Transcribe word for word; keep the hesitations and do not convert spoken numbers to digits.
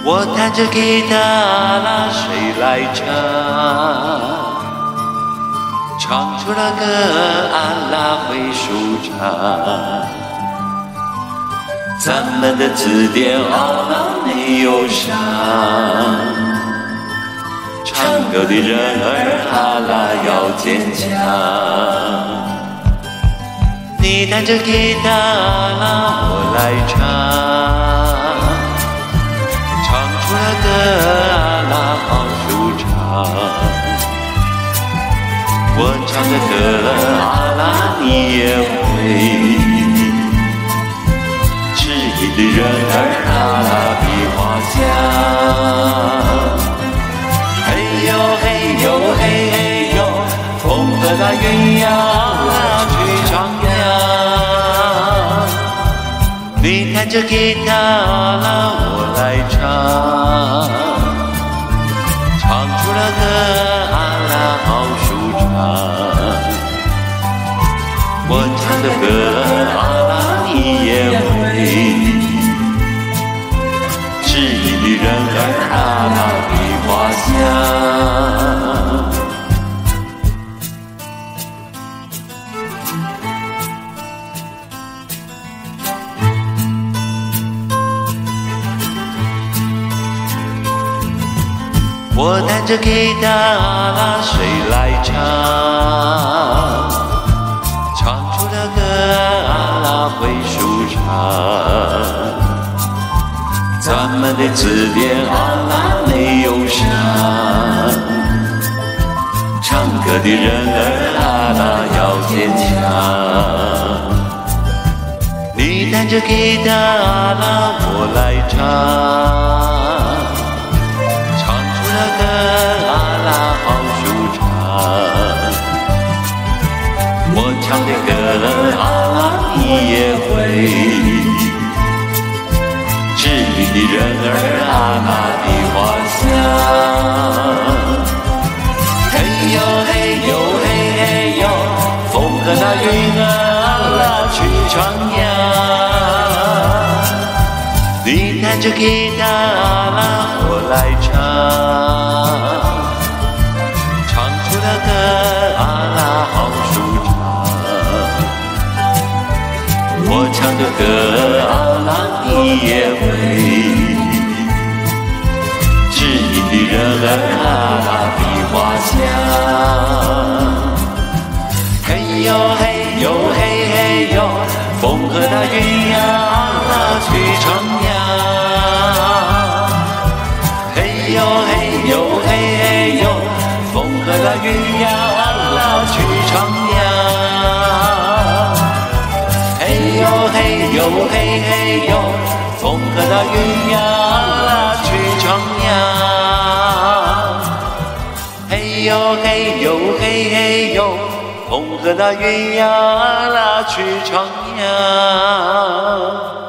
我弹着吉他啦，谁来唱？唱出了歌啊啦会舒畅。咱们的字典啊啦没有伤，唱歌的人儿啊啦要坚强。你弹着吉他啦，我来唱。唱出了歌啊啦好舒畅，我唱的歌啊啦你也会。迟疑的人儿啊啦比花香。嘿呦嘿呦嘿嘿呦，风和那鸳鸯啊去徜徉。你弹着吉他啦，我来唱，唱出了歌啊啦好舒畅。我唱的歌啊啦你也会。迟疑的人儿啊啦比花香。我弹着吉他啦，谁来唱？唱出了歌啊啦会舒畅。咱们的字典啊啦没有伤，唱歌的人儿啊啦要坚强。你弹着吉他啦，我来唱。歌啊啦好舒畅，我唱的歌啊啦你也会。迟疑的人儿啊啦比花香。嘿呦嘿呦嘿嘿呦，风和那云啊啦去徜徉。你弹着吉他啦，我来唱。我唱的歌啊啦你也会。迟疑的人儿啊啦比花香。嘿呦嘿呦嘿嘿呦，风和那云啊啦去徜徉。嘿呦嘿呦嘿嘿呦，风和那云啊啦去徜徉。嘿呦嘿呦嘿嘿呦，风和那云呀啦去徜徉。嘿呦嘿呦嘿嘿呦，风和那云呀啦去徜徉。